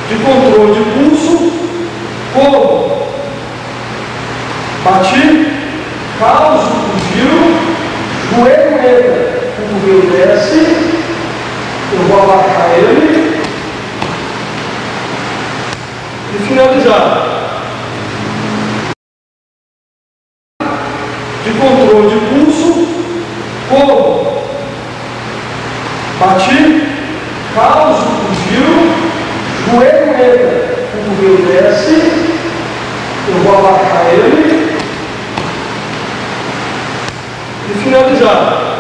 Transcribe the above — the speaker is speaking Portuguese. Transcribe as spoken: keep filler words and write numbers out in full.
de controle de pulso, como bati, causo o giro, joelho entra, o cotovelo desce, eu vou abaixar ele e finalizar. De controle de pulso, como bati, causo o giro, joelho entra, o cotovelo desce, eu vou abaixar ele e finalizar.